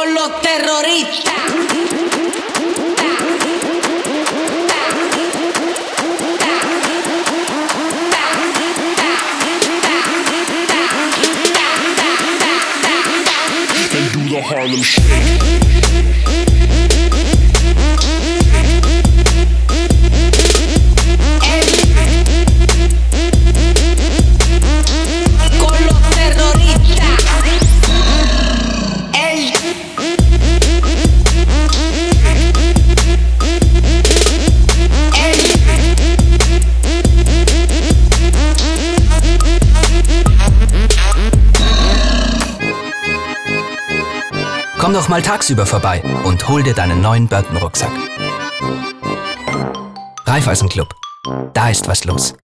con los terroristas. They do the Harlem Shake. Komm doch mal tagsüber vorbei und hol dir deinen neuen Burton-Rucksack. Raiffeisen Club. Da ist was los.